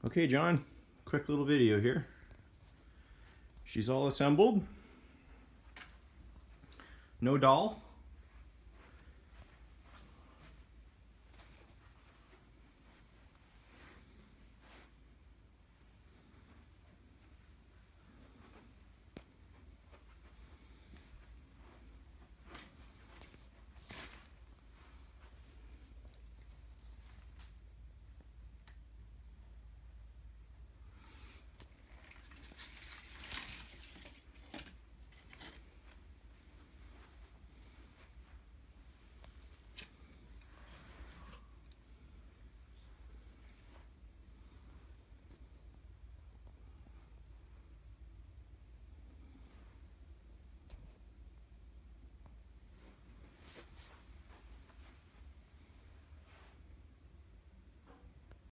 Okay, John, quick little video here. She's all assembled. No doll.